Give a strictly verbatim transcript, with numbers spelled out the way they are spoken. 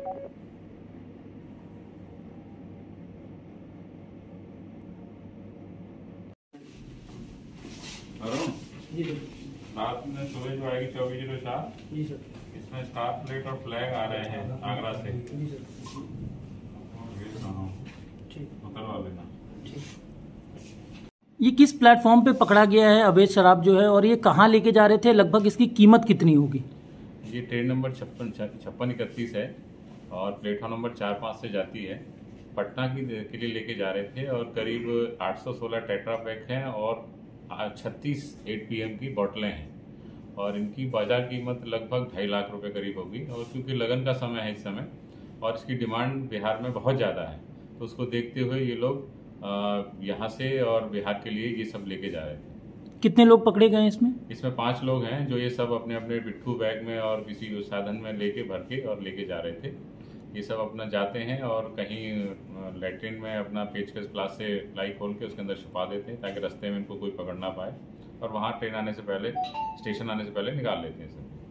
Arun ji sir. रात में सुबह जो आएगी चौबीस जीरो चार, जी सर। इसमें स्टार प्लेट और फ्लैग आ रहे हैं आगरा से। जी सर। भेज रहा हूँ, ठीक उतरवा लेना। ठीक। ये किस प्लेटफॉर्म पे पकड़ा गया है अवैध शराब जो है, और ये कहाँ लेके जा रहे थे, लगभग इसकी कीमत कितनी होगी? ये ट्रेन नंबर छप्पन छप्पन इकतीस है और प्लेटफॉर्म नंबर चार पाँच से जाती है। पटना की के लिए लेके जा रहे थे और करीब आठ सौ सोलह टेट्रा पैक हैं और छत्तीस एट पी एम की बोतलें हैं और इनकी बाजार कीमत लगभग ढाई लाख रुपए करीब होगी। और क्योंकि लगन का समय है इस समय और इसकी डिमांड बिहार में बहुत ज़्यादा है, तो उसको देखते हुए ये लोग यहाँ से और बिहार के लिए ये सब लेके जा रहे थे। कितने लोग पकड़े गए इसमें? इसमें पांच लोग हैं जो ये सब अपने अपने पिट्ठू बैग में और किसी साधन में लेके भर के और लेके जा रहे थे। ये सब अपना जाते हैं और कहीं लैट्रिन में अपना पेचकस प्लास से लाई खोल के उसके अंदर छुपा देते हैं ताकि रास्ते में इनको कोई पकड़ ना पाए और वहाँ ट्रेन आने से पहले, स्टेशन आने से पहले निकाल लेते हैं सब।